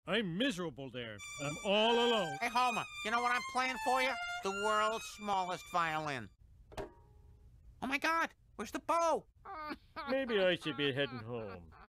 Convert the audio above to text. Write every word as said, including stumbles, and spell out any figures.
I'm miserable there. I'm all alone. Hey, Homer, you know what I'm playing for you? The world's smallest violin. Oh my God, where's the bow? Maybe I should be heading home.